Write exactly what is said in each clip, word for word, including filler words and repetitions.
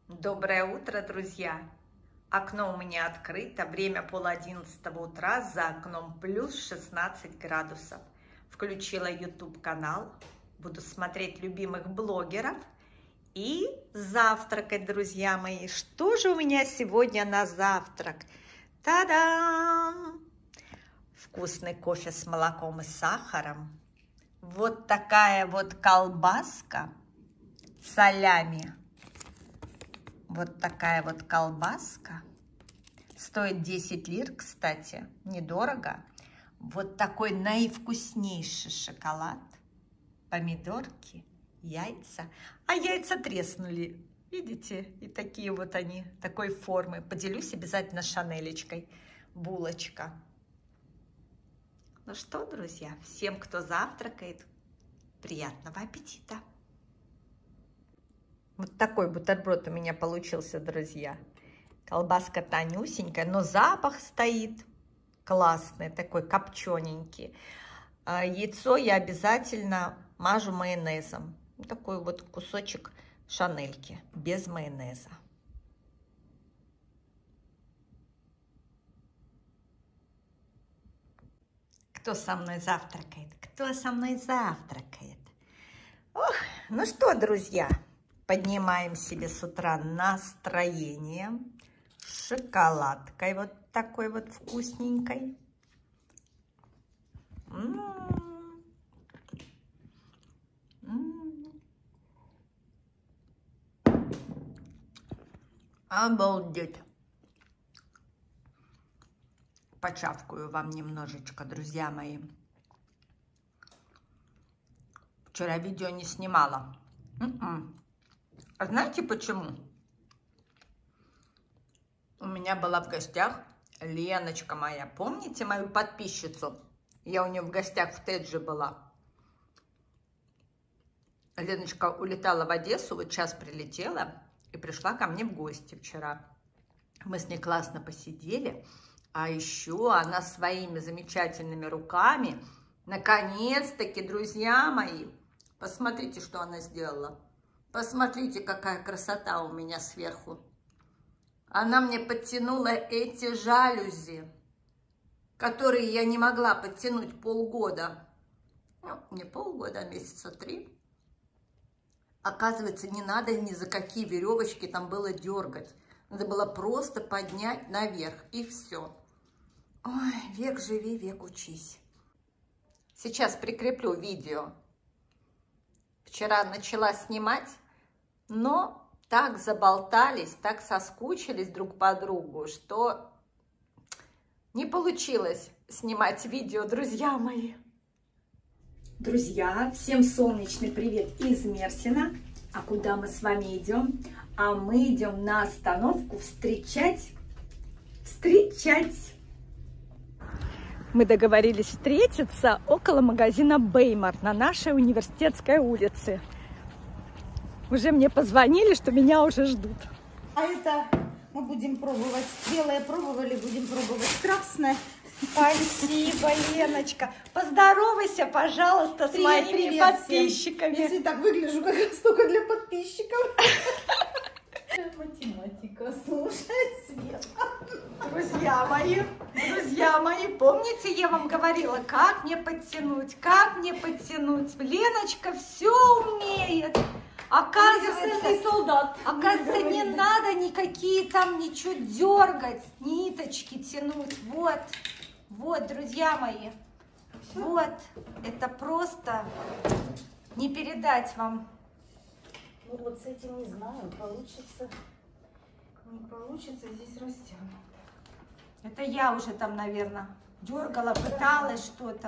Доброе утро, друзья! Окно у меня открыто, время пол одиннадцатого утра, за окном плюс шестнадцать градусов. Включила YouTube канал, буду смотреть любимых блогеров и завтракать, друзья мои. Что же у меня сегодня на завтрак? Та-дам! Вкусный кофе с молоком и сахаром. Вот такая вот колбаска, салями. Вот такая вот колбаска. Стоит десять лир, кстати, недорого. Вот такой наивкуснейший шоколад. Помидорки, яйца. А яйца треснули. Видите? И такие вот они, такой формы. Поделюсь обязательно шанелечкой. Булочка. Ну что, друзья, всем, кто завтракает, приятного аппетита. Вот такой бутерброд у меня получился, друзья. Колбаска тонюсенькая, но запах стоит классный, такой копчененький. Яйцо я обязательно мажу майонезом. Такой вот кусочек шанельки, без майонеза. Кто со мной завтракает? Кто со мной завтракает? Ох, ну что, друзья, поднимаем себе с утра настроение с шоколадкой вот такой вот вкусненькой. М-м-м. М-м. Обалдеть. Почавкаю вам немножечко, друзья мои. Вчера видео не снимала. М-м. А знаете почему? У меня была в гостях Леночка моя. Помните мою подписчицу? Я у нее в гостях в Тедже была. Леночка улетала в Одессу, вот сейчас прилетела и пришла ко мне в гости вчера. Мы с ней классно посидели. А еще она своими замечательными руками, наконец-таки, друзья мои, посмотрите, что она сделала. Посмотрите, какая красота у меня сверху. Она мне подтянула эти жалюзи, которые я не могла подтянуть полгода. Ну, не полгода, а месяца три. Оказывается, не надо ни за какие веревочки там было дергать. Надо было просто поднять наверх, и все. Ой, век живи, век учись. Сейчас прикреплю видео. Вчера начала снимать, но так заболтались, так соскучились друг по другу, что не получилось снимать видео, друзья мои. Друзья, всем солнечный привет из Мерсина. А куда мы с вами идем? А мы идем на остановку встречать, встречать. Мы договорились встретиться около магазина Беймар на нашей Университетской улице. Уже мне позвонили, что меня уже ждут. А это мы будем пробовать. Белое пробовали, будем пробовать красное. Спасибо, Леночка. Поздоровайся, пожалуйста, Привет, с моими привет подписчиками. Всем. Если так выгляжу, как раз только для подписчиков. Математика, слушай, Света. Друзья мои, друзья мои, помните, я вам говорила, как мне подтянуть, как мне подтянуть. Леночка все умеет. Оказывается, солдат. Оказывается, не надо никакие там ничего дергать, ниточки тянуть. Вот, вот, друзья мои, вот, это просто не передать вам. Ну вот с этим не знаю, получится, не получится, здесь растянуто. Это я уже там, наверное, дергала, пыталась что-то.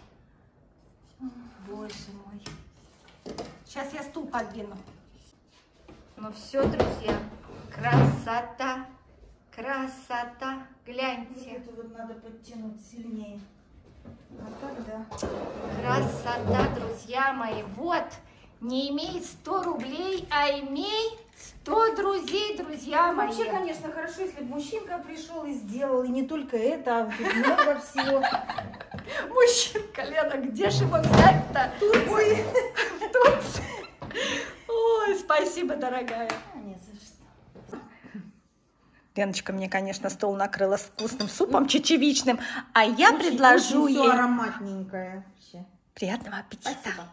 Боже мой. Сейчас я стул подвину. Ну все, друзья, красота, красота. Гляньте. Вот это вот надо подтянуть сильнее. А так, да. Красота, друзья мои. Вот, не имей сто рублей, а имей сто друзей, друзья мои. Вообще, конечно, хорошо, если бы мужчинка пришел и сделал, и не только это, а тут много всего. Мужчинка, Лена, где же его взять-то? В Турции. В Турции. Ой, спасибо, дорогая. А, не за что. Леночка мне, конечно, стол накрыла с вкусным супом чечевичным, а я очень, предложу очень ей... ароматненькое. Приятного аппетита. Спасибо.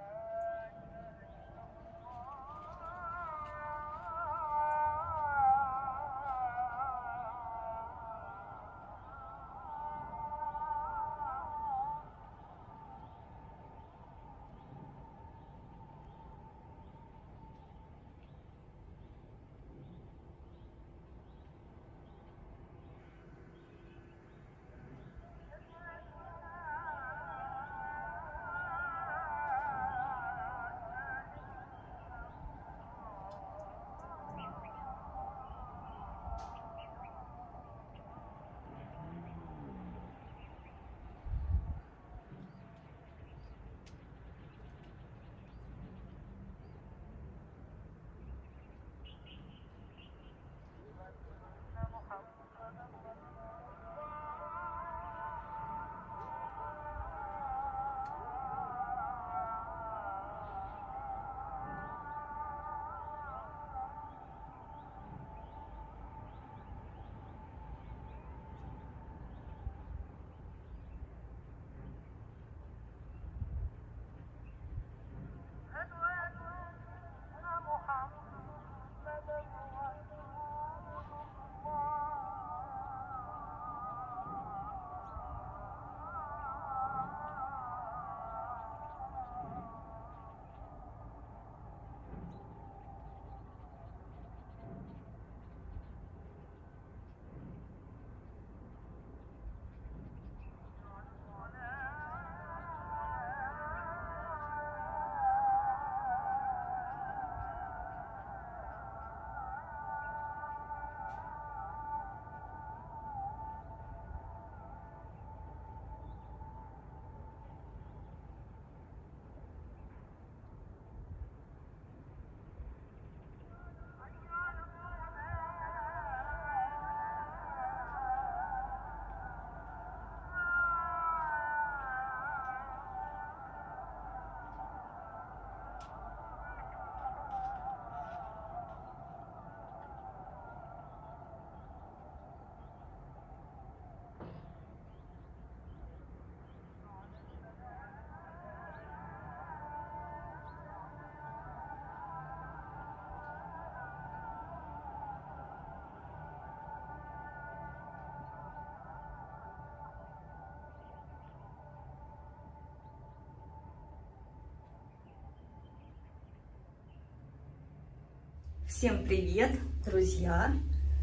Всем привет, друзья!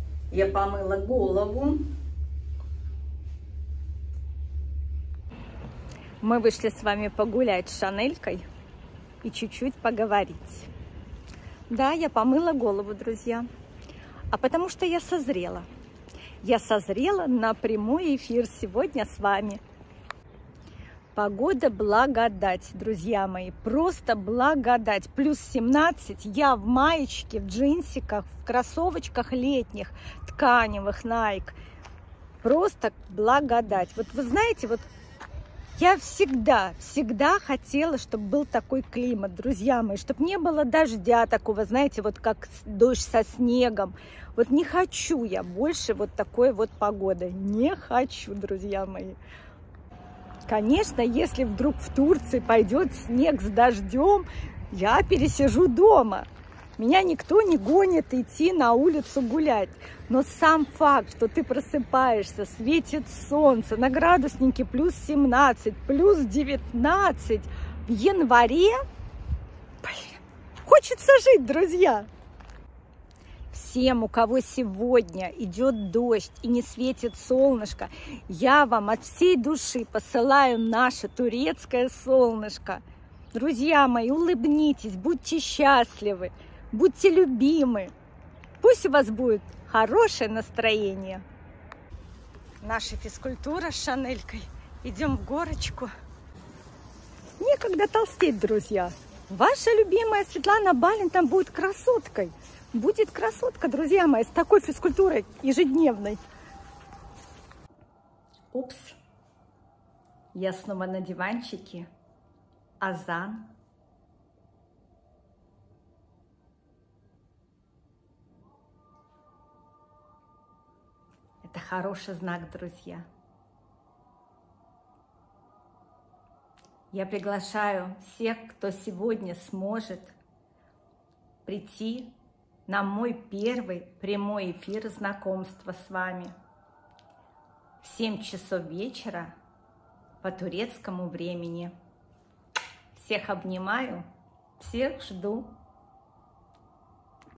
Я помыла голову. Мы вышли с вами погулять с Шанелькой и чуть-чуть поговорить. Да, я помыла голову, друзья. А потому что я созрела. Я созрела на прямой эфир сегодня с вами. Погода благодать, друзья мои, просто благодать. Плюс семнадцать, я в маечке, в джинсиках, в кроссовочках летних, тканевых Nike. Просто благодать. Вот вы знаете, вот я всегда, всегда хотела, чтобы был такой климат, друзья мои, чтобы не было дождя такого, знаете, вот как дождь со снегом. Вот не хочу я больше вот такой вот погоды. Не хочу, друзья мои. Конечно, если вдруг в Турции пойдет снег с дождем, я пересижу дома. Меня никто не гонит идти на улицу гулять. Но сам факт, что ты просыпаешься, светит солнце, на градуснике плюс семнадцать, плюс девятнадцать в январе, блин, хочется жить, друзья. Всем, у кого сегодня идет дождь и не светит солнышко, я вам от всей души посылаю наше турецкое солнышко. Друзья мои, улыбнитесь, будьте счастливы, будьте любимы. Пусть у вас будет хорошее настроение. Наша физкультура с Шанелькой. Идем в горочку. Некогда толстеть, друзья. Ваша любимая Светлана Балин там будет красоткой. Будет красотка, друзья мои, с такой физкультурой ежедневной. Упс. Я снова на диванчике. Азан. хороший знак, друзья. Я приглашаю всех, кто сегодня сможет прийти на мой первый прямой эфир знакомства с вами в семь часов вечера по турецкому времени. Всех обнимаю, всех жду.